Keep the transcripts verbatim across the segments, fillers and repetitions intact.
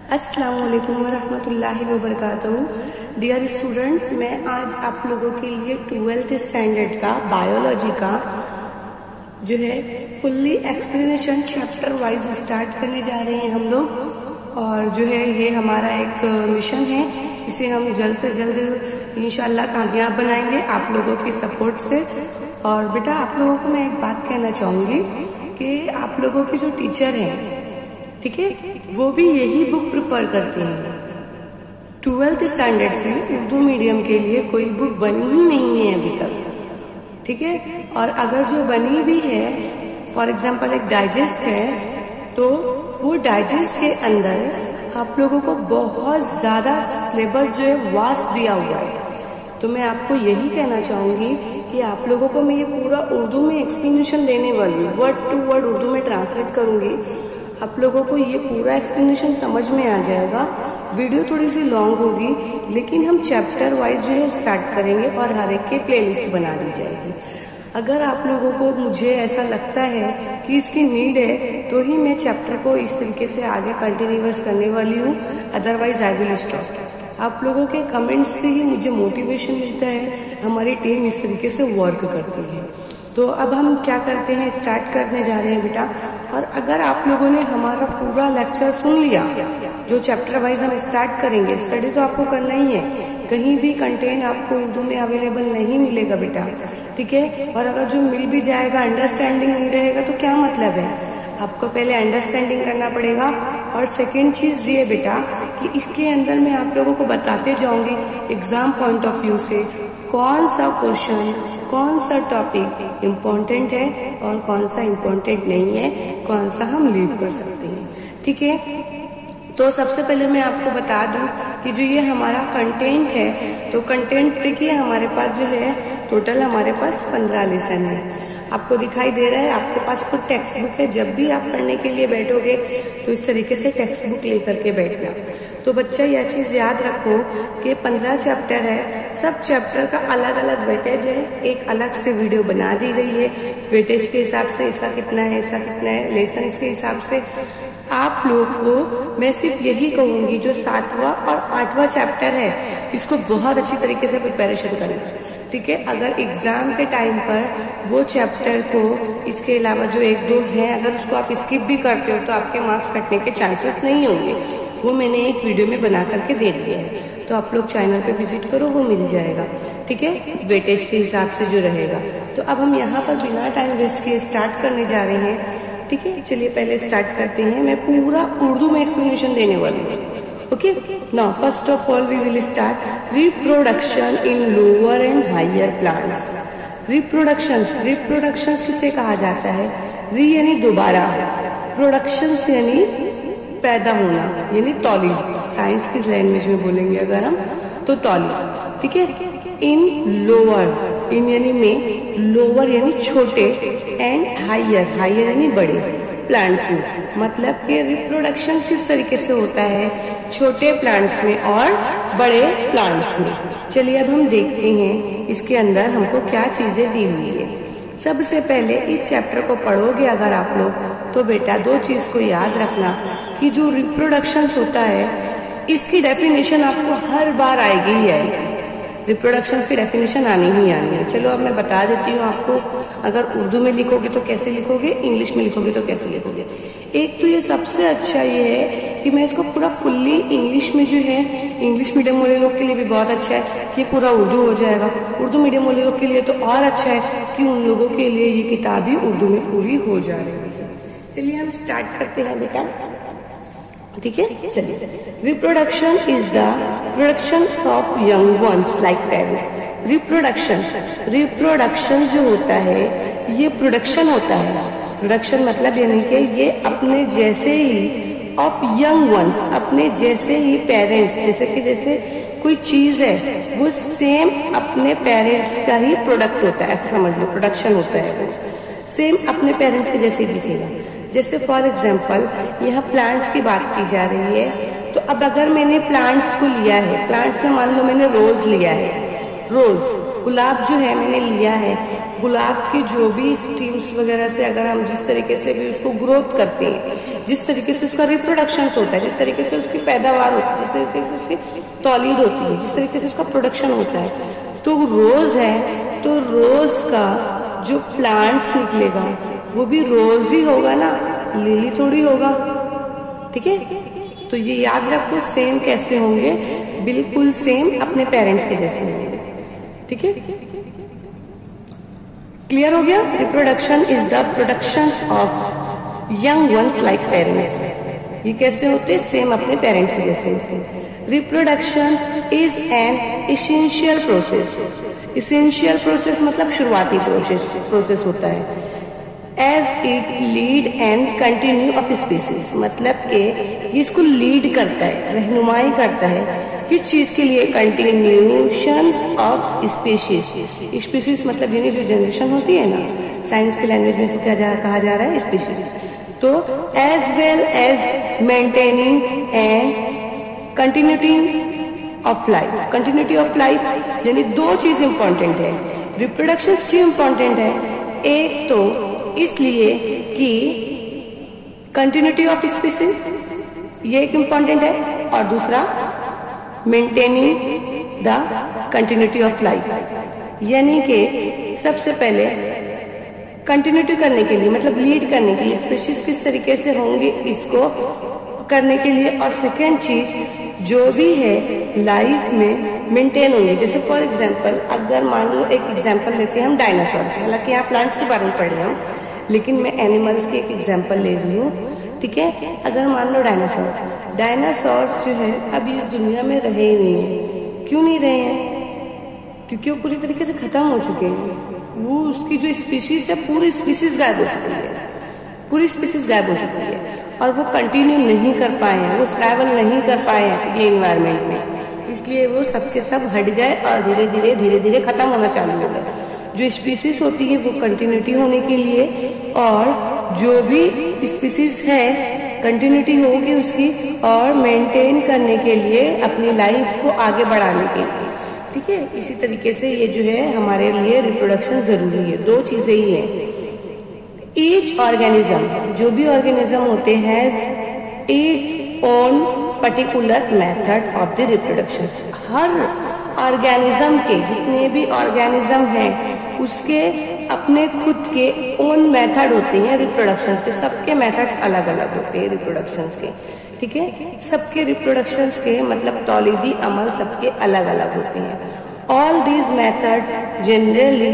अस्सलाम वालेकुम वरहमतुल्लाहि वबरकातुहू। डियर स्टूडेंट, मैं आज आप लोगों के लिए ट्वेल्थ स्टैंडर्ड का बायोलॉजी का जो है fully explanation chapter wise start करने जा रहे हैं हम लोग। और जो है ये हमारा एक मिशन है, इसे हम जल्द से जल्द इंशाल्लाह कामयाब बनाएंगे आप लोगों की सपोर्ट से। और बेटा आप लोगों को मैं एक बात कहना चाहूँगी कि आप लोगों के जो टीचर हैं, ठीक है, वो भी यही बुक प्रेफर करते हैं। ट्वेल्थ स्टैंडर्ड की उर्दू मीडियम के लिए कोई बुक बनी ही नहीं है अभी तक, ठीक है। और अगर जो बनी भी है, फॉर एग्जांपल एक डाइजेस्ट है, तो वो डाइजेस्ट के अंदर आप लोगों को बहुत ज्यादा सिलेबस जो है वास्ट दिया हुआ है। तो मैं आपको यही कहना चाहूंगी कि आप लोगों को मैं ये पूरा उर्दू में एक्सप्लेनेशन देने वाली हूँ, वर्ड टू वर्ड उर्दू में ट्रांसलेट करूंगी। आप लोगों को ये पूरा एक्सप्लेनेशन समझ में आ जाएगा। वीडियो थोड़ी सी लॉन्ग होगी, लेकिन हम चैप्टर वाइज जो है स्टार्ट करेंगे और हर एक की प्लेलिस्ट बना दी जाएगी। अगर आप लोगों को मुझे ऐसा लगता है कि इसकी नीड है, तो ही मैं चैप्टर को इस तरीके से आगे कंटिन्यूअस करने वाली हूँ, अदरवाइज आई विल स्टॉप। आप लोगों के कमेंट्स से ही मुझे मोटिवेशन मिलता है, हमारी टीम इस तरीके से वर्क करती है। तो अब हम क्या करते हैं, स्टार्ट करने जा रहे हैं बेटा। और अगर आप लोगों ने हमारा पूरा लेक्चर सुन लिया, जो चैप्टर वाइज हम स्टार्ट करेंगे, स्टडी तो आपको करना ही है, कहीं भी कंटेंट आपको उर्दू में अवेलेबल नहीं मिलेगा बेटा, ठीक है। और अगर जो मिल भी जाएगा, अंडरस्टैंडिंग नहीं रहेगा तो क्या मतलब है, आपको पहले अंडरस्टैंडिंग करना पड़ेगा। और सेकेंड चीज ये बेटा कि इसके अंदर मैं आप लोगों को बताते जाऊंगी एग्जाम पॉइंट ऑफ व्यू से कौन सा क्वेश्चन, कौन सा टॉपिक इम्पोर्टेंट है और कौन सा इम्पोर्टेंट नहीं है, कौन सा हम लीव कर सकते हैं, ठीक है। तो सबसे पहले मैं आपको बता दूं कि जो ये हमारा कंटेंट है, तो कंटेंट देखिए हमारे पास जो है टोटल हमारे पास पंद्रह लेसन है। आपको दिखाई दे रहा है, आपके पास खुद टेक्स्ट बुक है। जब भी आप पढ़ने के लिए बैठोगे तो इस तरीके से टेक्स्ट बुक लेकर के बैठना। तो बच्चा यह चीज याद रखो कि पंद्रह चैप्टर है, सब चैप्टर का अलग अलग वेटेज है, एक अलग से वीडियो बना दी गई है वेटेज के हिसाब से, इसका कितना है, इसका कितना है, लेसन के हिसाब से। आप लोग को मैं सिर्फ यही कहूंगी, जो सातवां और आठवां चैप्टर है, इसको बहुत अच्छी तरीके से प्रिपरेशन करें, ठीक है। अगर एग्जाम के टाइम पर वो चैप्टर को, इसके अलावा जो एक दो है, अगर उसको आप स्किप भी करते हो तो आपके मार्क्स कटने के चांसेस नहीं होंगे। वो मैंने एक वीडियो में बना करके दे दिया है, तो आप लोग चैनल पे विजिट करो, वो मिल जाएगा, ठीक है, वेटेज के हिसाब से जो रहेगा। तो अब हम यहाँ पर बिना टाइम वेस्ट किए स्टार्ट करने जा रहे हैं, ठीक है। चलिए पहले स्टार्ट करते हैं। मैं पूरा उर्दू में एक्सप्लेनेशन देने वाली हूँ, okay. Now first of all we will start reproduction in lower and higher plants. Reproductions, reproductions किसे कहा जाता है? री यानी दोबारा, प्रोडक्शंस यानी पैदा होना, यानी तौली। साइंस की लैंग्वेज में बोलेंगे अगर हम, तो तौली, ठीक है। इन लोअर, इन यानी में, लोअर यानी छोटे, एंड हायर, हायर यानी बड़े प्लांट्स में। मतलब कि रिप्रोडक्शन किस तरीके से होता है, छोटे प्लांट्स में और बड़े प्लांट्स में। चलिए अब हम देखते हैं इसके अंदर हमको क्या चीजें दी हुई है। सबसे पहले इस चैप्टर को पढ़ोगे अगर आप लोग, तो बेटा दो चीज को याद रखना कि जो रिप्रोडक्शन होता है, इसकी डेफिनेशन आपको हर बार आएगी ही आएगी। रिप्रोडक्शंस की डेफिनेशन आनी ही आनी है। चलो अब मैं बता देती हूँ आपको, अगर उर्दू में लिखोगे तो कैसे लिखोगे, इंग्लिश में लिखोगे तो कैसे लिखोगे। एक तो ये सबसे अच्छा ये है कि मैं इसको पूरा फुल्ली इंग्लिश में जो है, इंग्लिश मीडियम वाले लोग के लिए भी बहुत अच्छा है कि पूरा उर्दू हो जाएगा। उर्दू मीडियम वाले लोग के लिए तो और अच्छा है कि उन लोगों के लिए ये किताब ही उर्दू में पूरी हो जा रही है। चलिए हम स्टार्ट करते हैं बेटा, ठीक है। चलिए, reproduction is the production of young ones like parents. Reproduction, reproduction जो होता है ये प्रोडक्शन होता है। प्रोडक्शन मतलब यानी कि ये अपने जैसे ही, ऑफ यंग वंस, अपने जैसे ही पेरेंट्स, जैसे कि जैसे कोई चीज है वो सेम अपने पेरेंट्स का ही प्रोडक्ट होता है, ऐसा समझ लो, प्रोडक्शन होता है वो सेम अपने पेरेंट्स के जैसे ही दिखेगा। जैसे फॉर एग्जाम्पल यहाँ प्लांट्स की बात की जा रही है, तो अब अगर मैंने प्लांट्स को लिया है, प्लांट्स में मान लो मैंने रोज लिया है, रोज, गुलाब जो है मैंने लिया है, गुलाब की जो भी स्टीम्स वगैरह से अगर हम जिस तरीके से भी उसको ग्रोथ करते हैं, जिस तरीके से उसका रिप्रोडक्शन होता है, जिस तरीके से उसकी पैदावार होती है, जिस तरीके से उसकी तौलीद होती है, जिस तरीके से उसका प्रोडक्शन होता है, तो रोज है तो रोज का जो प्लांट्स निकलेगा वो भी रोज ही होगा ना, लिली थोड़ी होगा। ठीक है, तो ये याद रखो, सेम कैसे होंगे, बिल्कुल सेम अपने पेरेंट्स के जैसे होंगे। ठीक है, क्लियर हो गया? Reproduction is the production of young ones like parents. ये कैसे होते हैं? सेम अपने पेरेंट्स के जैसे होते हैं। Reproduction is an essential process. Essential process मतलब शुरुआती प्रोसेस प्रोसेस होता है। As it lead and continue of species, मतलब कि ये इसको लीड करता है, रहनुमाई करता है किस चीज के लिए? Continuation of species. स्पीशीज मतलब यानी जो जनरेशन होती है ना, साइंस के लैंग्वेज में इसको क्या जा, कहा जा रहा है? स्पीशीज। तो as well as maintaining and continuity of life. Continuity of life यानी दो चीज इंपॉर्टेंट है। रिप्रोडक्शन क्यों इंपॉर्टेंट है? एक तो इसलिए कि कंटिन्यूटी ऑफ स्पीसीज ये एक इंपॉर्टेंट है, और दूसरा maintaining the continuity of life, यानी कि सबसे पहले कंटिन्यूटी करने के लिए, मतलब लीड करने के लिए, स्पीशीज किस तरीके से होंगे इसको करने के लिए, और सेकेंड चीज जो भी है लाइफ में मेंटेन होंगे। जैसे फॉर एग्जांपल अगर मान लो एक एग्जांपल लेते हैं हम डायनासोर, हालांकि यहाँ प्लांट्स के बारे में पढ़ रहे हैं लेकिन मैं एनिमल्स की एक एग्जांपल ले रही हूँ। ठीक है, अगर मान लो डायनासोर डायनासोर जो है अभी इस दुनिया में रहे ही नहीं है। क्यों नहीं रहे हैं? क्योंकि वो पूरी तरीके से खत्म हो चुके हैं। वो उसकी जो स्पीशीज है पूरी स्पीशीज गायब हो चुकी है, पूरी स्पीशीज गायब हो चुकी है, और वो कंटिन्यू नहीं कर पाए हैं, वो ट्रैवल नहीं कर पाए हैं ये इन्वायरमेंट में, इसलिए वो सबके सब हट गए और धीरे धीरे धीरे धीरे खत्म होना चालू हो गए। जो स्पीसीज होती है वो कंटिन्यूटी होने के लिए, और जो भी स्पीसीज है कंटिन्यूटी होगी उसकी, और मेंटेन करने के लिए अपनी लाइफ को आगे बढ़ाने के लिए। ठीक है, इसी तरीके से ये जो है हमारे लिए रिप्रोडक्शन जरूरी है। दो चीजें ही है। ईच ऑर्गेनिज्म, जो भी ऑर्गेनिज्म होते हैं, it's own particular method of the reproduction. हर ऑर्गेनिज्म के, जितने भी ऑर्गेनिज्म हैं उसके अपने खुद के ओन मेथड होते हैं रिप्रोडक्शन के। सबके मेथड्स अलग अलग होते हैं रिप्रोडक्शन के। ठीक है, सबके रिप्रोडक्शन के मतलब तौलीदी अमल सबके अलग अलग होते हैं। All these method generally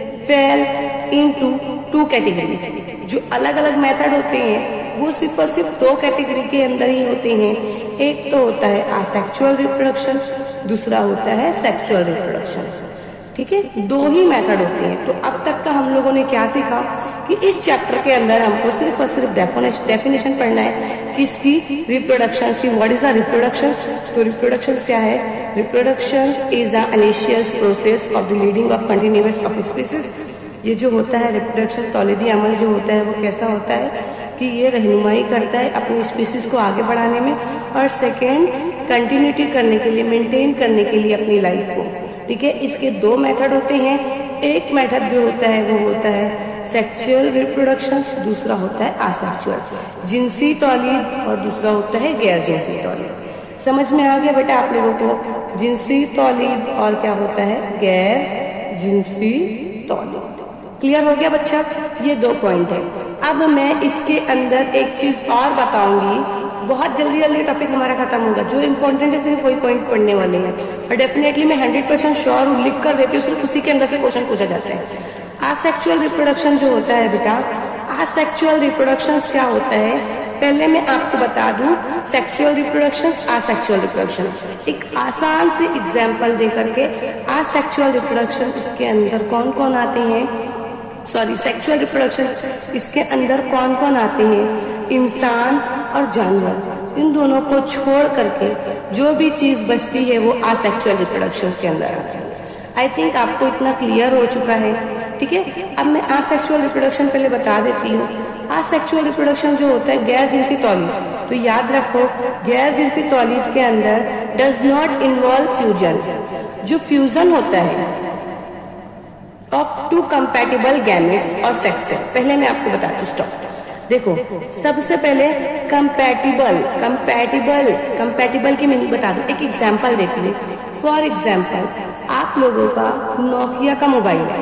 fall into two categories. जो अलग अलग मेथड होते हैं वो सिर्फ और सिर्फ दो कैटेगरी के अंदर ही होते हैं। एक तो होता है असेक्सुअल रिप्रोडक्शन, दूसरा होता है सेक्सुअल रिप्रोडक्शन। ठीक है, दो ही मेथड होते हैं। तो अब तक का हम लोगों ने क्या सीखा कि इस चैप्टर के अंदर हमको सिर्फ और सिर्फ डेफिनेशन पढ़ना है किसकी? रिप्रोडक्शन की। What is the reproduction? तो रिप्रोडक्शन क्या है? Reproduction is the initial process of the leading of continuous of species. ये जो होता है रिप्रोडक्शन, तौलीदी अमल जो होता है वो कैसा होता है कि ये रहनुमाई करता है अपनी स्पीसीज को आगे बढ़ाने में, और सेकेंड कंटिन्यूटी करने के लिए, मेंटेन करने के लिए अपनी लाइफ को। ठीक है, इसके दो मेथड होते हैं। एक मेथड जो होता है वो होता है सेक्सुअल रिप्रोडक्शन, दूसरा होता है असेक्सुअल, जिनसी तौलीद, और दूसरा होता है गैर जिनसी तौलीद। समझ में आ गया बेटा आप लोगों को? जिनसी तौलीद और क्या होता है? गैर जिनसी तौलीद। क्लियर हो गया बच्चा? ये दो पॉइंट है। अब मैं इसके अंदर एक चीज और बताऊंगी। बहुत जल्दी जल्दी टॉपिक हमारा खत्म होगा। जो इम्पोर्टेंट है सिर्फ वही पॉइंट पढ़ने वाले हैं, और डेफिनेटली मैं हंड्रेड परसेंट श्योर हूँ, लिख कर देती हूँ, सिर्फ उसी के अंदर से क्वेश्चन पूछा जाता है। असेक्सुअल रिप्रोडक्शन जो होता है बेटा, असेक्सुअल रिप्रोडक्शन क्या होता है पहले मैं आपको बता दूं। सेक्सुअल रिप्रोडक्शन, असेक्सुअल रिप्रोडक्शन, एक आसान से एग्जाम्पल दे करके। असेक्सुअल रिप्रोडक्शन इसके अंदर कौन कौन आते हैं? सॉरी, सेक्सुअल रिप्रोडक्शन इसके अंदर कौन कौन आते हैं? इंसान और जानवर, इन दोनों को छोड़ करके जो भी चीज बचती है वो असेक्सुअल रिप्रोडक्शन के अंदर आती है। आई थिंक आपको इतना क्लियर हो चुका है। ठीक है, अब मैं असेक्सुअल रिप्रोडक्शन पहले बता देती हूँ। असेक्सुअल रिप्रोडक्शन जो होता है गैर जिनसी तौलीद, तो याद रखो गैर जिनसी तौलीद के अंदर डज नॉट इन्वॉल्व फ्यूजन। जो फ्यूजन होता है ऑफ टू कंपैटिबल गैमेट्स और सेक्स सेल। पहले मैं आपको बताती हूँ, स्टॉप। देखो, सबसे पहले कंपैटिबल कंपैटिबल कंपैटिबल की मीनिंग बता दूं। एक एग्जांपल देखिए। फॉर एग्जांपल, आप लोगों का नोकिया का मोबाइल है,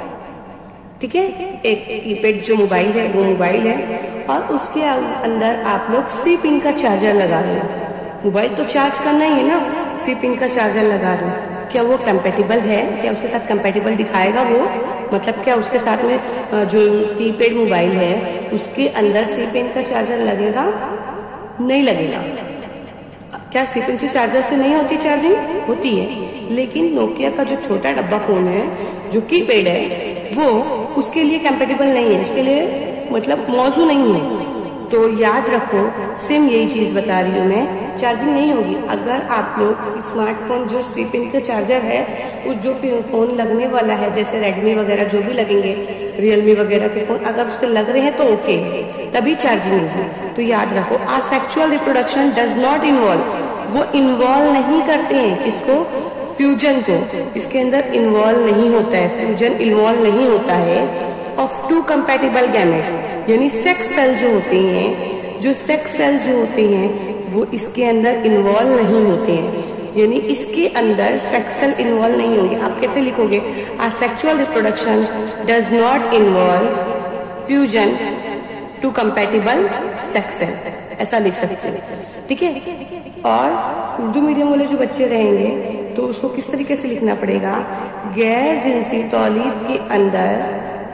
ठीक है, एक कीपैड जो मोबाइल है वो मोबाइल है, और उसके अंदर आप लोग सी पिन का चार्जर लगा रहे हो। मोबाइल तो चार्ज करना ही है ना, सी पिन का चार्जर लगा रहे हो। क्या वो कंपैटिबल है? क्या उसके साथ कंपैटिबल दिखाएगा वो? मतलब क्या उसके साथ में जो कीपैड मोबाइल है उसके अंदर सी पिन का चार्जर लगेगा? नहीं लगेगा। क्या सी पिन से चार्जर से नहीं होती चार्जिंग? होती है, लेकिन नोकिया का जो छोटा डब्बा फोन है जो कीपैड है वो उसके लिए कंपैटिबल नहीं है, उसके लिए मतलब मौजूद नहीं है। तो याद रखो, सेम यही चीज बता रही हूँ मैं, चार्जिंग नहीं होगी। अगर आप लोग स्मार्टफोन जो सी पिन का चार्जर है उस जो फोन लगने वाला है, जैसे रेडमी वगैरह जो भी लगेंगे, रियलमी वगैरह के फोन अगर उससे लग रहे हैं तो ओके, तभी चार्जिंग होगी। तो याद रखो, asexual reproduction does not involve, वो इन्वॉल्व नहीं करते हैं किसको? फ्यूजन को। इसके अंदर इन्वॉल्व नहीं होता है, फ्यूजन इन्वॉल्व नहीं होता है ऑफ टू कंपैटिबल गैमेट्स, यानी सेक्स सेल जो होते हैं, जो सेक्स सेल जो होते हैं वो इसके अंदर इन्वॉल्व नहीं होते हैं, यानी इसके अंदर सेक्स सेल इन्वॉल्व नहीं होंगे। आप कैसे लिखोगे? Asexual reproduction does not involve fusion two compatible sex cell, ऐसा लिख सकते हैं, ठीक है। और उर्दू मीडियम वाले जो बच्चे रहेंगे तो उसको किस तरीके से लिखना पड़ेगा? गैर जिनसी तौलीद के अंदर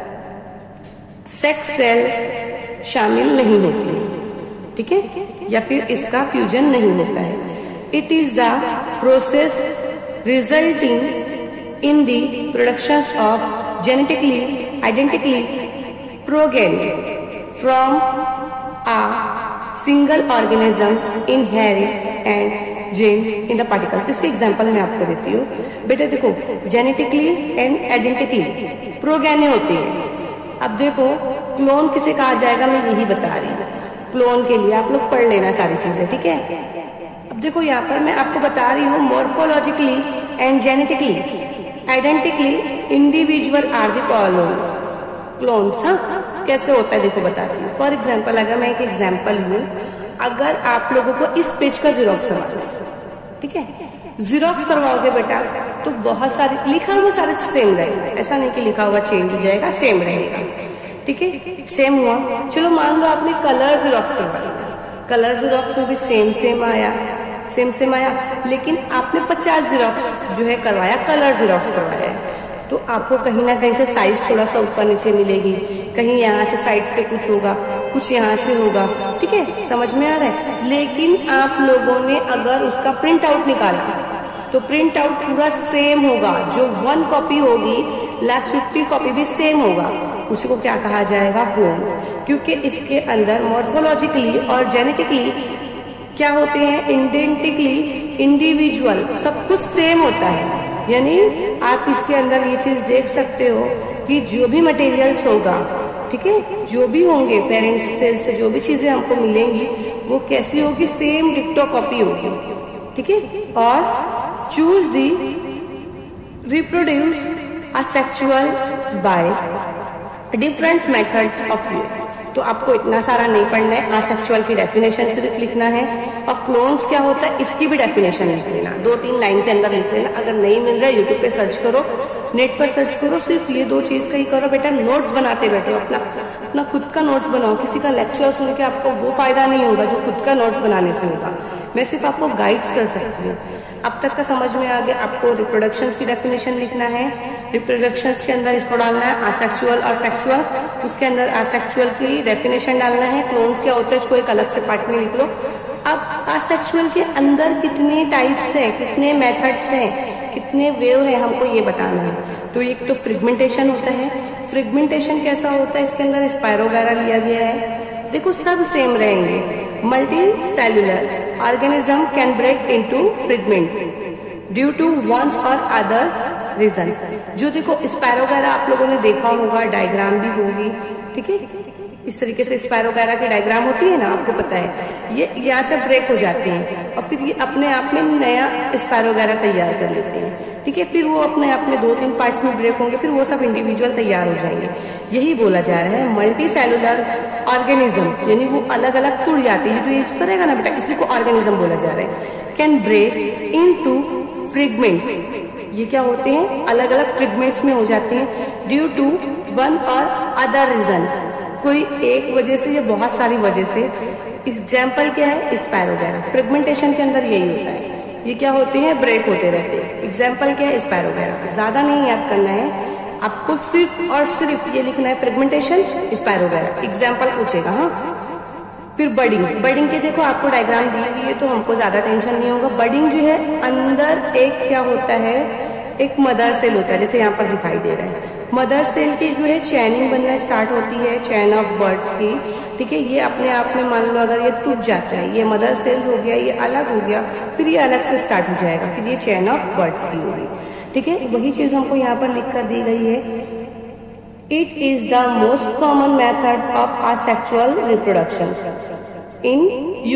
सेक्स सेल शामिल नहीं होती है, ठीक है, या फिर इसका फ्यूजन नहीं होता है। It is the process resulting in the production of genetically identically progeny from a single organism inherits and genes in the particle. इसके एग्जांपल मैं आपको देती हूँ। बेटा देखो, जेनेटिकली एंड आइडेंटिकली प्रोगेने होते हैं। अब देखो, क्लोन किसे कहा जाएगा मैं यही बता रही हूँ। क्लोन के लिए आप लोग पढ़ लेना सारी चीजें, ठीक है। अब देखो, यहाँ पर मैं आपको बता रही हूँ morphologically and genetically identically individual are the clones. हाँ, कैसे होता है देखो बताती हूँ। फॉर एग्जाम्पल, अगर मैं एक एग्जाम्पल लूँ, अगर आप लोगों को इस पेज का जीरोक्स करवाना, ठीक है, जीरोक्स करवाओगे बेटा तो बहुत सारे लिखा हुआ सारे सेम रहेगा, ऐसा नहीं कि लिखा हुआ चेंज हो जाएगा, सेम रहेगा, ठीक है, सेम हुआ। चलो मान लो आपने कलर जीरोक्स करवाया, कलर जीरोक्स में भी सेम सेम आया, सेम सेम आया, लेकिन आपने पचास जीरोक्स जो है करवाया, कलर जीरोक्स करवाया है, तो आपको कहीं ना कहीं से साइज थोड़ा सा ऊपर नीचे मिलेगी, कहीं यहाँ से साइड से कुछ होगा, कुछ यहाँ से होगा, ठीक है, समझ में आ रहा है। लेकिन आप लोगों ने अगर उसका प्रिंट आउट निकाला तो प्रिंट आउट पूरा सेम होगा, जो वन कॉपी होगी लास्ट फिफ्टी कॉपी भी सेम होगा, उसी को क्या कहा जाएगा? क्लोन। क्योंकि इसके अंदर मॉर्फोलॉजिकली और जेनेटिकली क्या होते हैं? आइडेंटिकली इंडिविजुअल, सब कुछ सेम होता है। यानी आप इसके अंदर ये चीज देख सकते हो कि जो भी मटेरियल्स होगा, ठीक है, जो भी होंगे पेरेंट्स सेल से जो भी चीजें हमको मिलेंगी वो कैसी होगी? सेम डिक्टो कॉपी होगी, ठीक है। और choose the reproduce asexual by different methods of view. तो आपको इतना सारा नहीं पढ़ना है, असेक्सुअल की डेफिनेशन सिर्फ लिखना है, और क्लोन्स क्या होता है इसकी भी डेफिनेशन लिख लेना, दो तीन लाइन के अंदर लिख लेना। अगर नहीं मिल रहा है यूट्यूब पे सर्च करो, नेट पर सर्च करो, सिर्फ ये दो चीज का ही करो बेटा। नोट्स बनाते बैठो, अपना अपना खुद का नोट्स बनाओ। किसी का लेक्चर सुन के आपको वो फायदा नहीं होगा जो खुद का नोट्स बनाने से होगा। मैं सिर्फ आपको गाइड्स कर सकती हूँ। अब तक का समझ में आ गया? आपको रिप्रोडक्शंस की डेफिनेशन लिखना है, रिप्रोडक्शंस के अंदर इसको डालना है असेक्सुअल और सेक्सुअल, उसके अंदर असेक्सुअल की डेफिनेशन डालना है, क्लोन्स क्या होता है इसको एक अलग से पार्ट में लिख लो। अब असेक्सुअल के अंदर कितने टाइप्स हैं, कितने मेथड्स हैं, कितने वेव है, हमको ये बताना है। तो एक तो फ्रिगमेंटेशन होता है। फ्रिगमेंटेशन कैसा होता है? इसके अंदर स्पाइरो वगैरह लिया गया है। देखो सब सेम रहेंगे। Multicellular organism can break into fragment due to ones और अदर्स रीजन। जो देखो स्पाइरो वगैरह आप लोगों ने देखा होगा, डायग्राम भी होगी, ठीक है। इस तरीके से स्पायरोगैरा की डायग्राम होती है ना, आपको पता है, ये यहाँ से ब्रेक हो जाते हैं और फिर ये अपने आप में नया स्पायरोगैरा तैयार कर लेते हैं। ठीक है, फिर वो अपने आप में दो तीन पार्ट्स में ब्रेक होंगे, फिर वो सब इंडिविजुअल तैयार हो जाएंगे। यही बोला जा रहा है मल्टी सेलुलर ऑर्गेनिज्म, यानी वो अलग अलग टूट जाती है। जो ये इस तरह का ना बेटा, इसी को ऑर्गेनिज्म बोला जा रहा है। कैन ब्रेक इनटू फ्रेगमेंट्स, ये क्या होते हैं, अलग अलग फ्रेगमेंट्स में हो जाते हैं ड्यू टू वन और अदर रीजन, कोई एक वजह से या बहुत सारी वजह से। एग्जाम्पल क्या है, स्पायरोगैरा। फ्रेगमेंटेशन के अंदर यही होता है, ये क्या होते हैं, ब्रेक होते रहते हैं। एग्जाम्पल क्या है, स्पायरोगैरा। ज्यादा नहीं याद करना है आपको, सिर्फ और सिर्फ ये लिखना है फ्रेगमेंटेशन, स्पायरोगैरा। एग्जाम्पल पूछेगा। हाँ, फिर बडिंग। बडिंग के देखो आपको डायग्राम दी हुई है तो हमको ज्यादा टेंशन नहीं होगा। बडिंग जो है, अंदर एक क्या होता है, एक मदर सेल होता है, जैसे यहाँ पर दिखाई दे रहा है। मदर सेल की जो है चैनिंग बनना स्टार्ट होती है, चैन ऑफ बर्ड्स की। ठीक है, ये अपने आप में मान लो अगर ये टूट जाता है, ये मदर सेल हो गया, ये अलग हो गया, फिर ये अलग से स्टार्ट हो जाएगा, फिर ये चैन ऑफ बर्ड्स की होगी। ठीक है, वही चीज हमको यहाँ पर लिख कर दी गई है। It is the most common method of asexual reproduction in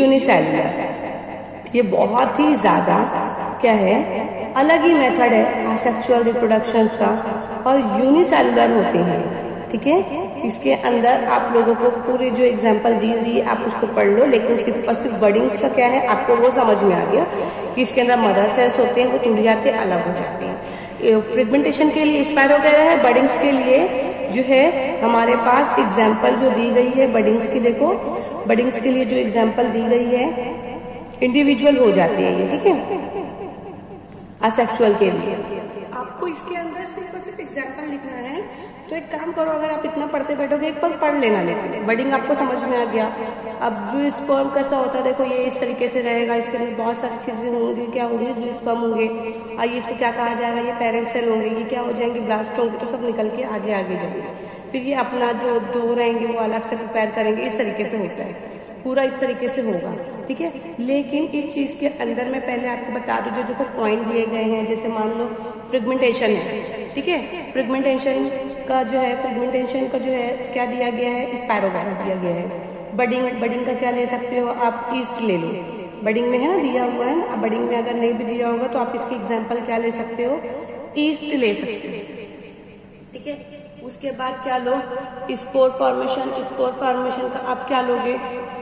unicellular. ये बहुत ही ज्यादा क्या है, अलग ही मेथड है असेक्सुअल रिप्रोडक्शन का, और यूनिसेलुलर होते हैं। ठीक है, इसके अंदर आप लोगों को पूरे जो एग्जांपल दी हुई है आप उसको पढ़ लो, लेकिन सिर्फ और सिर्फ बडिंग्स का क्या है आपको वो समझ में आ गया कि इसके अंदर मदर सेल्स होते हैं, वो टूट जाते हैं, अलग हो जाते हैं। फ्रेगमेंटेशन के लिए स्पायरोगैरा है, बडिंग्स के लिए जो है हमारे पास एग्जाम्पल जो दी गई है बडिंग्स की, देखो बडिंग्स के लिए जो एग्जाम्पल दी गई है इंडिविजुअल हो जाते हैं ये। ठीक है, असेक्सुअल के लिए आपको इसके अंदर सिर्फ और सिर्फ एग्जाम्पल लिखना है। तो एक काम करो, अगर आप इतना पढ़ते बैठोगे एक बार पढ़ लेना, लेकिन बडिंग आपको समझ में आ गया। अब जो स्पर्म कैसा होता है, देखो ये इस तरीके से रहेगा, इसके अंदर बहुत सारी चीजें होंगी, क्या होंगी, जो स्पर्म होंगे, आइए इसको क्या कहा जाएगा, ये पेरेंट सेल होंगे, ये क्या हो जाएंगे, ब्लास्ट होंगे, तो सब निकल के आगे आगे जाएंगे। फिर ये अपना जो दो रहेंगे वो अलग से प्रिपेयर करेंगे, इस तरीके से होता है, पूरा इस तरीके से होगा। ठीक है, लेकिन इस चीज के अंदर मैं पहले आपको बता दूं, जो देखो पॉइंट दिए गए हैं, जैसे मान लो फ्रेगमेंटेशन है। ठीक है, फ्रेगमेंटेशन का जो है, फ्रेगमेंटेशन का जो है क्या दिया गया है, स्पायरोगैरा दिया गया है। बडिंग, बडिंग का क्या ले सकते हो आप, ईस्ट ले लो, बडिंग में है ना दिया हुआ है। अब बडिंग में अगर नहीं भी दिया होगा तो आप इसकी एग्जाम्पल क्या ले सकते हो, ईस्ट ले सकते हो। ठीक है, उसके बाद क्या लो, स्पोर फॉर्मेशन। स्पोर फॉर्मेशन का आप क्या लोगे,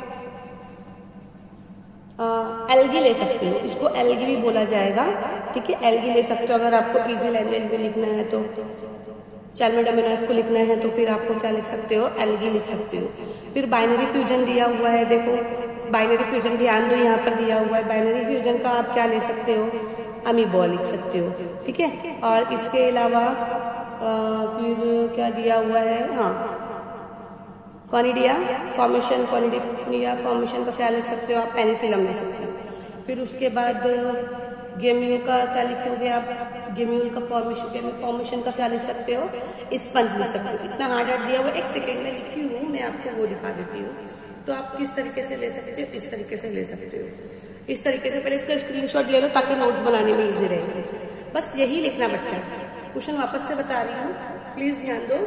एल्गी ले सकते हो, इसको एल्गी भी बोला जाएगा। ठीक है, एल्गी ले सकते हो अगर आपको इजी लैंग्वेज में लिखना है तो। चाल्मेडोमोनास को लिखना है तो फिर आपको क्या लिख सकते हो, एल्गी लिख सकते हो। फिर बाइनरी फ्यूजन दिया हुआ है, देखो बाइनरी फ्यूजन ध्यान दो, यहाँ पर दिया हुआ है बाइनरी फ्यूजन का आप क्या ले सकते हो, अमीबा लिख सकते हो। ठीक है, और इसके अलावा फिर क्या दिया हुआ है, हाँ कॉनिडिया फॉर्मेशन, कॉनिडिया फॉर्मेशन का क्या लिख सकते हो आप, पेनिसिलम ले सकते हो। फिर उसके बाद गेम्यूल का क्या लिखोगे आप, गेम्यूल का फॉर्मेशन, फॉर्मेशन का क्या लिख सकते हो, स्पंज लिख सकते हो। इतना हार्ड हार्ड दिया हुआ, एक सेकेंड में लिखी हूँ मैं, आपको वो दिखा देती हूँ। तो आप किस तरीके से ले सकते हो, इस तरीके से ले सकते हो, इस तरीके से। पहले इसका स्क्रीनशॉट ले लो ताकि नोट्स बनाने में इजी रहेगा। बस यही लिखना बच्चा। क्वेश्चन वापस से बता रही हूँ, प्लीज ध्यान दो।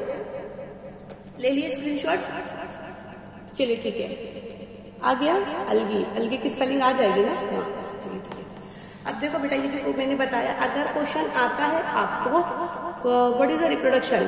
ले लिए स्क्रीनशॉट, चलिए ठीक है, आ गया। अलगी, अलगी की स्पेलिंग आ जाएगी ना, हाँ चलिए ठीक है। अब देखो बेटा, ये जो मैंने बताया, अगर क्वेश्चन आता है आपको व्हाट इज द रिप्रोडक्शन,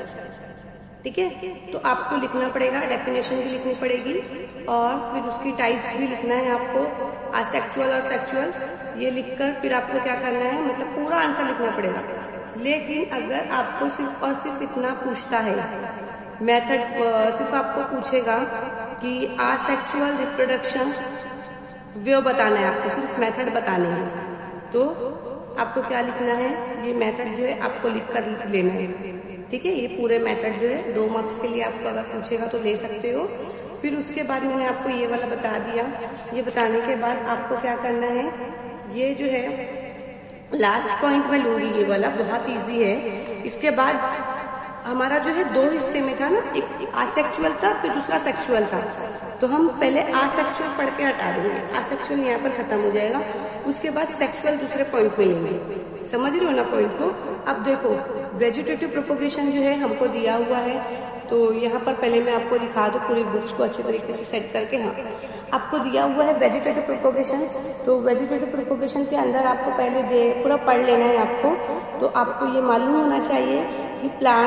ठीक है, तो आपको लिखना पड़ेगा, डेफिनेशन भी लिखनी पड़ेगी और फिर उसकी टाइप्स भी लिखना है आपको, असेक्सुअल और सेक्सुअल, ये लिखकर फिर आपको क्या करना है, मतलब पूरा आंसर लिखना पड़ेगा। लेकिन अगर आपको सिर्फ और सिर्फ इतना पूछता है, मेथड सिर्फ आपको पूछेगा कि असेक्सुअल रिप्रोडक्शन वो बताना है, आपको सिर्फ मेथड बताने हैं, तो आपको क्या लिखना है, ये मेथड जो है आपको लिख कर लेना है। ठीक है, ये पूरे मेथड जो है दो मार्क्स के लिए आपको अगर पूछेगा तो ले सकते हो। फिर उसके बाद मैंने आपको ये वाला बता दिया। ये बताने के बाद आपको क्या करना है, ये जो है लास्ट पॉइंट में लूंगी, ये वाला बहुत इजी है। इसके बाद हमारा जो है दो हिस्से में था ना, एक असेक्सुअल था फिर दूसरा सेक्सुअल था, तो हम पहले असेक्सुअल पढ़ के हटा देंगे, असेक्सुअल यहाँ पर खत्म हो जाएगा। उसके बाद सेक्सुअल दूसरे पॉइंट में लेंगे, समझ रहे हो ना पॉइंट को। अब देखो वेजिटेटिव प्रोपोगेशन जो है हमको दिया हुआ है, तो यहाँ पर पहले मैं आपको दिखा दूँ पूरी बुक्स को अच्छे तरीके से सेट करके। हाँ, आपको दिया हुआ है वेजिटेटिव प्रोपोगेशन। तो वेजिटेटिव प्रोपोगेशन के अंदर आपको पहले दे पूरा पढ़ लेना है आपको। तो आपको ये मालूम होना चाहिए कि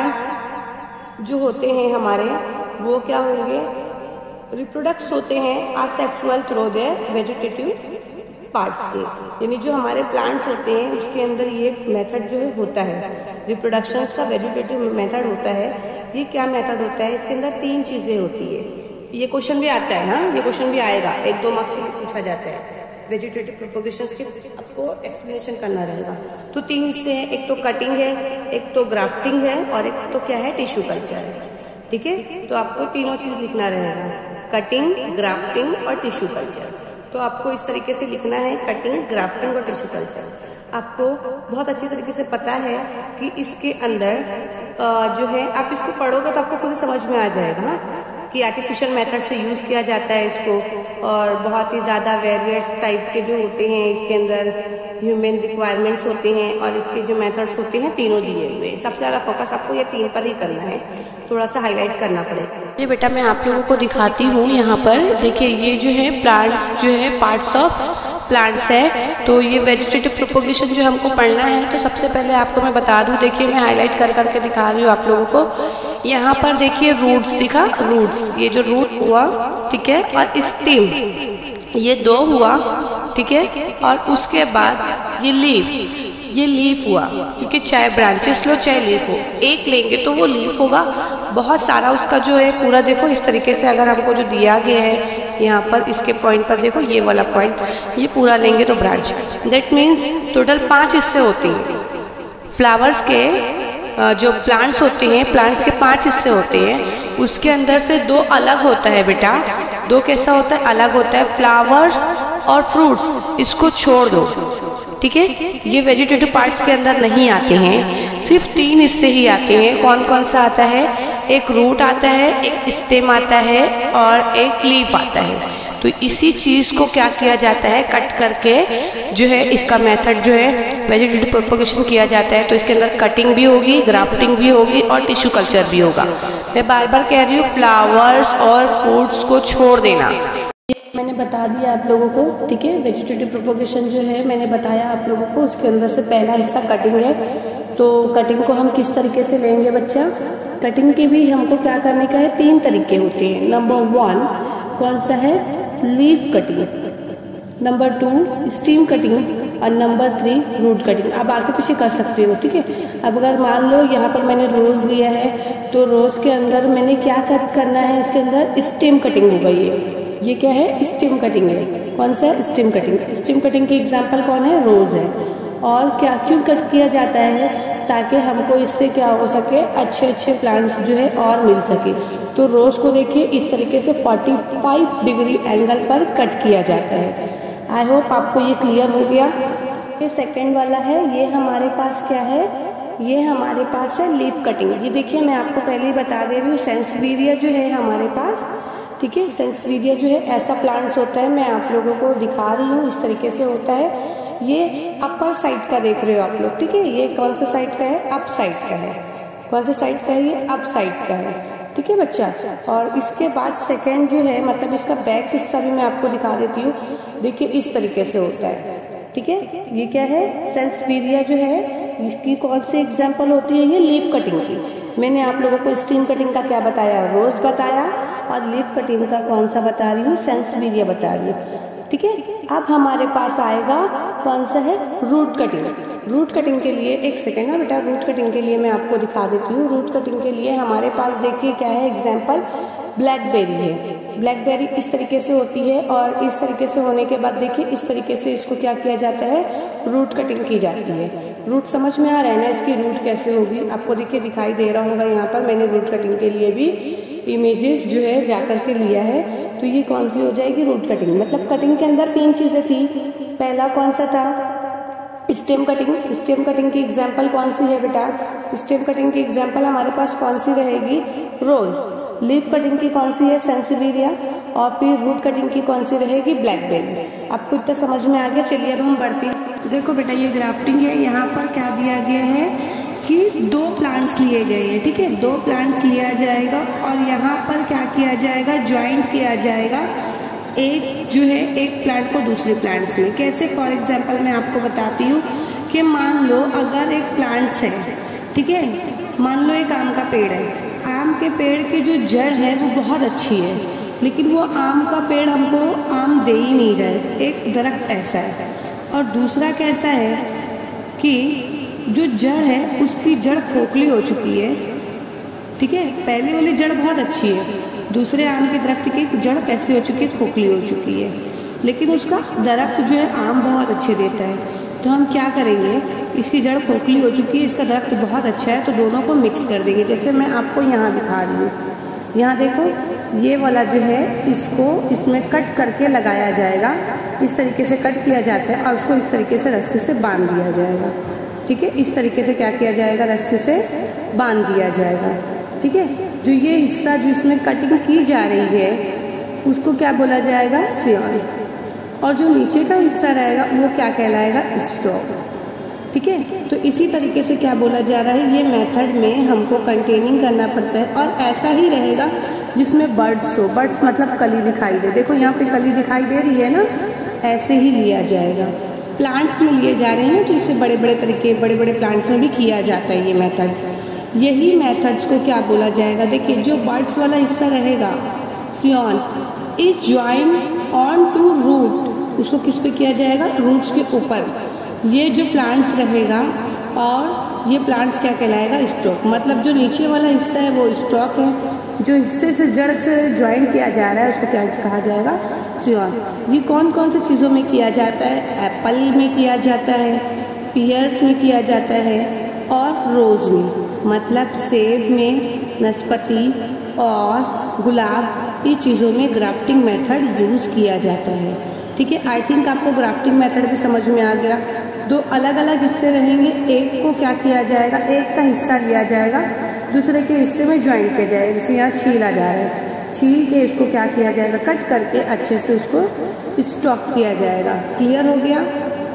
प्लांट्स जो होते हैं हमारे वो क्या होंगे, रिप्रोडक्ट्स होते हैं asexual through their vegetative parts के, यानी जो हमारे प्लांट्स होते हैं उसके अंदर ये मेथड जो है होता है रिप्रोडक्शन का, वेजिटेटिव मेथड होता है। ये क्या मेथड होता है, इसके अंदर तीन चीजें होती है। ये क्वेश्चन भी आता है ना, ये क्वेश्चन भी आएगा, एक दो मार्क्स में पूछा जाता है। वेजिटेटिव प्रोपोगेशन के आपको एक्सप्लेनेशन करना रहेगा। तो तीन हिस्से हैं, एक तो कटिंग है, एक तो ग्राफ्टिंग है और एक तो क्या है टिश्यू कल्चर है। ठीक है, तो आपको तीनों चीज लिखना रहेगा, कटिंग, ग्राफ्टिंग और टिश्यू कल्चर। तो आपको इस तरीके से लिखना है, कटिंग, ग्राफ्टिंग और टिश्यू कल्चर। आपको बहुत अच्छी तरीके से पता है कि इसके अंदर जो है आप इसको पढ़ोगे तो आपको खुद समझ में आ जाएगा ना कि आर्टिफिशियल मेथड से यूज किया जाता है इसको, और बहुत ही ज्यादा वेरिएट्स टाइप के जो होते हैं इसके अंदर ह्यूमन रिक्वायरमेंट्स होते हैं और इसके जो मेथड्स होते हैं तीनों दिए हुए हैं। सबसे ज्यादा फोकस आपको ये तीन पर ही करना है, थोड़ा सा हाईलाइट करना पड़ेगा। ये बेटा मैं आप लोगों को दिखाती हूँ। यहाँ पर देखिए ये जो है प्लांट्स जो है पार्ट्स ऑफ प्लांट्स है। तो ये वेजिटेटिव प्रोपोगेशन जो हमको पढ़ना है, तो सबसे पहले आपको मैं बता दूं, देखिए मैं हाईलाइट कर करके दिखा रही हूँ आप लोगों को। यहाँ पर देखिए रूट्स दिखा, रूट्स, ये जो रूट हुआ, ठीक है, और स्टेम ये दो हुआ, ठीक है, और उसके बाद ये लीफ, ये लीफ हुआ, क्योंकि चाहे ब्रांचेस लो चाहे लीफ हो, एक लेंगे तो वो लीफ होगा। बहुत सारा उसका जो है पूरा देखो इस तरीके से, अगर हमको जो दिया गया है यहाँ पर इसके पॉइंट पर देखो, ये वाला पॉइंट, ये पूरा लेंगे तो ब्रांच। दैट मीन्स टोटल पांच हिस्से होते हैं फ्लावर्स के। जो प्लांट्स होते हैं, प्लांट्स के पांच हिस्से होते हैं, उसके अंदर से दो अलग होता है बेटा। दो कैसा होता है, अलग होता है, फ्लावर्स और फ्रूट्स, इसको छोड़ दो, ठीक है। ये वेजिटेटिव पार्ट्स के अंदर नहीं आते हैं, सिर्फ तीन हिस्से ही आते हैं। कौन कौन सा आता है, एक रूट आता है, एक स्टेम आता है और एक लीफ आता है। तो इसी चीज को क्या किया जाता है, कट करके जो है इसका मेथड जो है वेजिटेटिव प्रोपोगेशन किया जाता है। तो इसके अंदर कटिंग भी होगी, ग्राफ्टिंग भी होगी और टिश्यू कल्चर भी होगा। मैं बार बार कह रही हूँ, फ्लावर्स और फ्रूट्स को छोड़ देना। मैंने बता दिया आप लोगों को, ठीक है। वेजिटेटिव प्रोपोगेशन जो है मैंने बताया आप लोगों को, उसके अंदर से पहला हिस्सा कटिंग है। तो कटिंग को हम किस तरीके से लेंगे बच्चा, कटिंग के भी हमको क्या करने का है, तीन तरीके होते हैं। नंबर वन कौन सा है, leaf cutting, number two stem cutting और नंबर थ्री रूट कटिंग। आप आगे पीछे कर सकते हो, ठीक है। अब अगर मान लो यहाँ पर मैंने रोज लिया है, तो रोज के अंदर मैंने क्या कट करना है, इसके अंदर स्टेम कटिंग हो गई है। ये क्या है, स्टेम कटिंग है। कौन सा है, स्टेम कटिंग। स्टेम कटिंग की एग्जाम्पल कौन है, रोज है। और क्या क्यों कट किया जाता है, ताकि हमको इससे क्या हो सके, अच्छे अच्छे प्लांट्स जो है और मिल सके। तो रोज को देखिए इस तरीके से पैंतालीस डिग्री एंगल पर कट किया जाता है। आई होप आपको ये क्लियर हो गया। ये सेकंड वाला है, ये हमारे पास क्या है, ये हमारे पास है लीफ कटिंग। ये देखिए मैं आपको पहले ही बता दे रही हूँ, सेंसविरिया जो है हमारे पास, ठीक है। सेंसविरिया जो है ऐसा प्लांट्स होता है, मैं आप लोगों को दिखा रही हूँ, इस तरीके से होता है। ये अपर साइड का देख रहे हो आप लोग, ठीक है। ये कौन सा साइड का है, अप साइड का है। कौन सा साइड का है, ये अप साइड का है, ठीक है बच्चा। और इसके बाद सेकंड जो है, मतलब इसका बैक हिस्सा भी मैं आपको दिखा देती हूँ। देखिए इस तरीके से होता है, ठीक है। ये क्या है, सेंसविरिया जो है, इसकी कौन सी एग्जाम्पल होती है, ये लीफ कटिंग की। मैंने आप लोगों को स्टीम कटिंग का क्या बताया, रोज बताया, और लीफ कटिंग का कौन सा बता रही हूँ, सेंसविरिया बता रही हूँ, ठीक है। अब हमारे पास आएगा कौन सा है, रूट कटिंग। रूट कटिंग के लिए एक सेकेंड ना बेटा, रूट कटिंग के लिए मैं आपको दिखा देती हूँ। रूट कटिंग के लिए हमारे पास देखिए क्या है, एग्जाम्पल ब्लैकबेरी है। ब्लैकबेरी इस तरीके से होती है, और इस तरीके से होने के बाद देखिए इस तरीके से इसको क्या किया जाता है, रूट कटिंग की जाती है। रूट समझ में आ रहा है ना, इसकी रूट कैसे होगी, आपको देखिए दिखाई दे रहा होगा। यहाँ पर मैंने रूट कटिंग के लिए भी इमेजेस जो है जाकर के लिया है। तो ये कौन सी हो जाएगी, रूट कटिंग। मतलब कटिंग के अंदर तीन चीजें थी। पहला कौन सा था, स्टेम कटिंग। स्टेम कटिंग की एग्जाम्पल कौन सी है बेटा, स्टेम कटिंग की एग्जाम्पल हमारे पास कौन सी रहेगी, रोज। लीफ कटिंग की कौन सी है, सेंसिविरिया। और फिर रूट कटिंग की कौन सी रहेगी, ब्लैकबेरी। आपको इतना समझ में आ गया। चलिए अब हम बढ़ते हैं। देखो बेटा ये ग्राफ्टिंग है, यहाँ पर क्या दिया गया है, कि दो प्लांट्स लिए गए हैं, ठीक है, दो प्लांट्स लिया जाएगा और यहाँ पर क्या किया जाएगा, ज्वाइंट किया जाएगा एक जो है एक प्लांट को दूसरे प्लांट्स में। कैसे? फॉर एग्जांपल मैं आपको बताती हूँ कि मान लो अगर एक प्लांट्स है, ठीक है, मान लो एक आम का पेड़ है, आम के पेड़ की जो जड़ है वो बहुत अच्छी है, लेकिन वो आम का पेड़ हमको आम दे ही नहीं रहा, एक दरख्त ऐसा है। और दूसरा कैसा है कि जो जड़ है उसकी जड़ खोखली हो चुकी है, ठीक है, पहले वाली जड़ बहुत अच्छी है, दूसरे आम के दरख्त की जड़ कैसी हो चुकी है, खोखली हो चुकी है, लेकिन उसका दरख्त जो है आम बहुत अच्छे देता है। तो हम क्या करेंगे, इसकी जड़ खोखली हो चुकी है, इसका दरख्त बहुत अच्छा है, तो दोनों को मिक्स कर देंगे। जैसे मैं आपको यहाँ दिखा रही हूँ, यहाँ देखो ये वाला जो है इसको इसमें कट करके लगाया जाएगा, इस तरीके से कट किया जाता है और उसको इस तरीके से रस्सी से बांध दिया जाएगा, ठीक है, इस तरीके से क्या किया जाएगा, रस्सी से बांध दिया जाएगा, ठीक है। जो ये हिस्सा जिसमें कटिंग की जा रही है उसको क्या बोला जाएगा, सियॉन, और जो नीचे का हिस्सा रहेगा वो क्या कहलाएगा, स्टॉक, ठीक है। तो इसी तरीके से क्या बोला जा रहा है, ये मेथड में हमको कंटेनिंग करना पड़ता है और ऐसा ही रहेगा जिसमें बर्ड्स हो, बर्ड्स मतलब कली दिखाई दे, देखो यहाँ पे कली दिखाई दे रही है ना, ऐसे ही लिया जाएगा। प्लांट्स में लिए जा रहे हैं तो इसे बड़े बड़े तरीके बड़े बड़े प्लांट्स में भी किया जाता है ये मेथड। यही मेथड्स को क्या बोला जाएगा, देखिए जो बर्ड्स वाला हिस्सा रहेगा scion is join on to root, उसको किस पे किया जाएगा, रूट्स के ऊपर। ये जो प्लांट्स रहेगा और ये प्लांट्स क्या कहलाएगा, स्टॉक, मतलब जो नीचे वाला हिस्सा है वो स्टॉक है, जो हिस्से से जड़ से ज्वाइन किया जा रहा है उसको क्या कहा जाएगा, सियॉन। ये कौन कौन सी चीज़ों में किया जाता है, एप्पल में किया जाता है, पियर्स में किया जाता है और रोज़ में, मतलब सेब में, नाशपाती और गुलाब, ये चीज़ों में ग्राफ्टिंग मेथड यूज़ किया जाता है, ठीक है। आई थिंक आपको ग्राफ्टिंग मेथड भी समझ में आ गया। दो अलग अलग हिस्से रहेंगे, एक को क्या किया जाएगा, एक का हिस्सा लिया जाएगा दूसरे के हिस्से में ज्वाइन किया जाएगा, जैसे यहाँ छीला जा रहा है, छील के इसको क्या किया जाएगा, कट करके अच्छे से उसको स्टॉक किया जाएगा। क्लियर हो गया?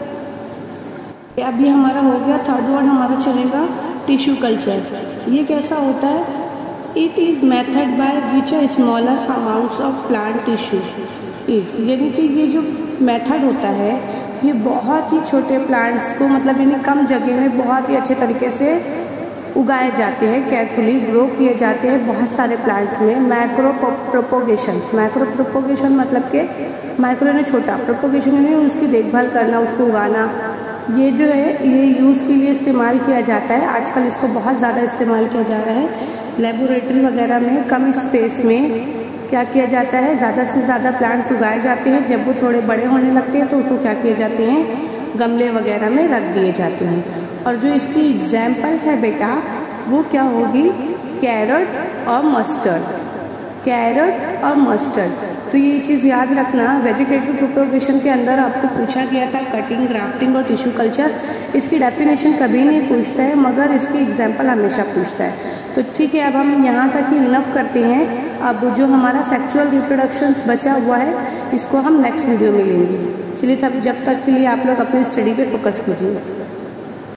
अभी हमारा हो गया थर्ड वर्ड हमारा चलेगा टिश्यू कल्चर। ये कैसा होता है, it is method by which a smaller amounts of plant tissue is, यानी कि ये जो मेथड होता है ये बहुत ही छोटे प्लांट्स को, मतलब यानी कम जगह में बहुत ही अच्छे तरीके से उगाए जाते हैं, केयरफुली ग्रो किए जाते हैं बहुत सारे प्लांट्स में। मैक्रो प्रोपोगेशन, मैक्रो प्रोपोगेशन मतलब कि माइक्रो ने छोटा, प्रोपोगेशन यानी उसकी देखभाल करना, उसको उगाना, ये जो है ये यूज़ के लिए इस्तेमाल किया जाता है। आजकल इसको बहुत ज़्यादा इस्तेमाल किया जा रहा है लेबोरेटरी वगैरह में, कम स्पेस में क्या किया जाता है, ज़्यादा से ज़्यादा प्लांट्स उगाए जाते हैं। जब वो थोड़े बड़े होने लगते हैं तो उसको क्या किए जाते हैं, गमले वगैरह में रख दिए जाते हैं। और जो इसकी एग्जाम्पल है बेटा वो क्या होगी, कैरेट और मस्टर्ड, कैरेट और मस्टर्ड। तो ये चीज़ याद रखना, वेजिटेटिव प्रोपोगेशन के अंदर आपको पूछा गया था कटिंग, ग्राफ्टिंग और टिश्यू कल्चर। इसकी डेफिनेशन कभी नहीं पूछता है मगर इसकी एग्जाम्पल हमेशा पूछता है। तो ठीक है, अब हम यहाँ तक ही इनफ करते हैं। अब जो हमारा सेक्सुअल रिप्रोडक्शन बचा हुआ है इसको हम नेक्स्ट वीडियो में लेंगे। चलिए तब जब तक के लिए आप लोग अपनी स्टडी पे फोकस कीजिए।